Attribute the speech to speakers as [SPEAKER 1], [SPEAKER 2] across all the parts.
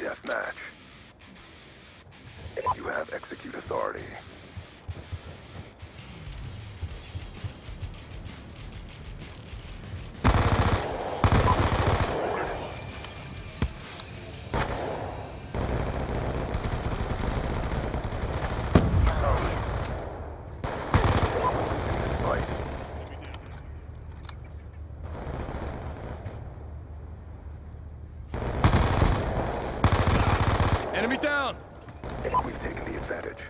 [SPEAKER 1] deathmatch. You have execute authority.
[SPEAKER 2] Enemy down!
[SPEAKER 1] We've taken the advantage.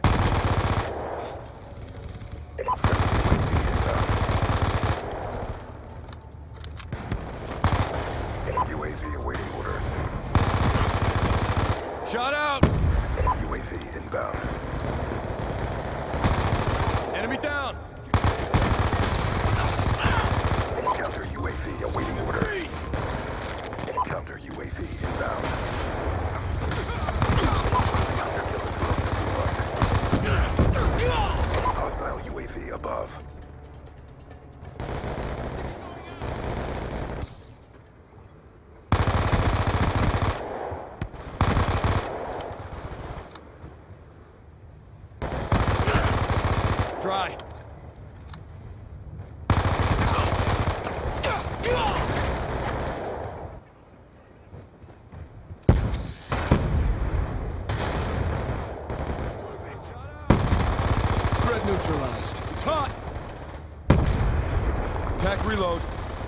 [SPEAKER 1] UAV awaiting orders.
[SPEAKER 2] Shot out!
[SPEAKER 1] UAV inbound.
[SPEAKER 2] Enemy down!
[SPEAKER 1] Counter UAV awaiting orders. Counter UAV inbound. Hostile UAV above.
[SPEAKER 2] Dry. Threat neutralized. It's hot! Attack reload.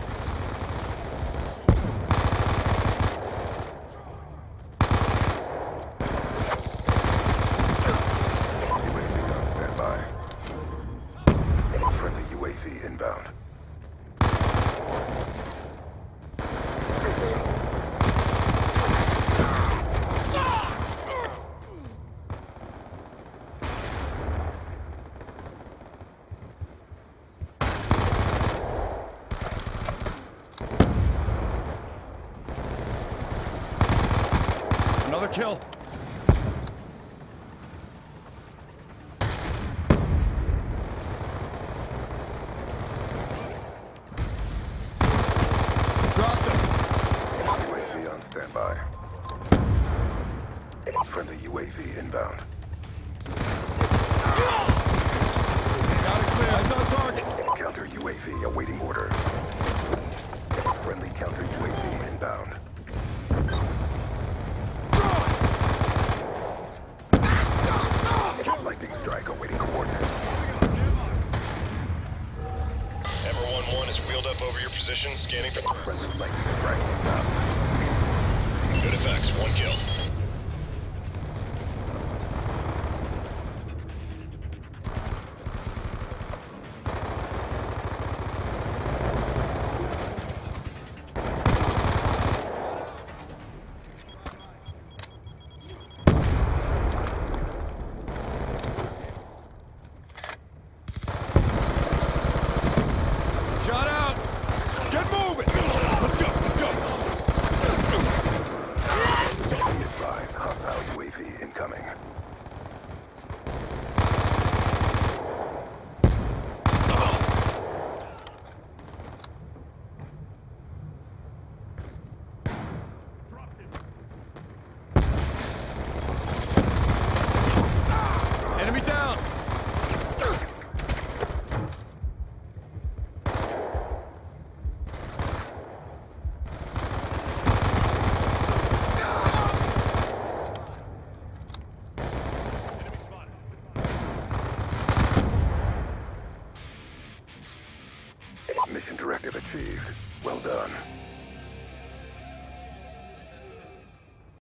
[SPEAKER 1] UAV on standby. Friendly UAV inbound.
[SPEAKER 2] Another kill. Dropped him.
[SPEAKER 1] UAV on standby. Friendly UAV inbound.
[SPEAKER 2] Got it clear. Eyes on target.
[SPEAKER 1] Counter UAV awaiting orders. Friendly counter UAV inbound. Lightning strike awaiting coordinates.
[SPEAKER 3] Ever 1-1 is wheeled up over your position, scanning for...
[SPEAKER 1] Friendly lightning strike inbound.
[SPEAKER 3] Good effects, 1 kill.
[SPEAKER 2] Shot out! Get moving! Let's go, let's go!
[SPEAKER 1] Be advised, hostile UAV incoming.
[SPEAKER 2] Enemy down!
[SPEAKER 1] Mission directive achieved. Well done.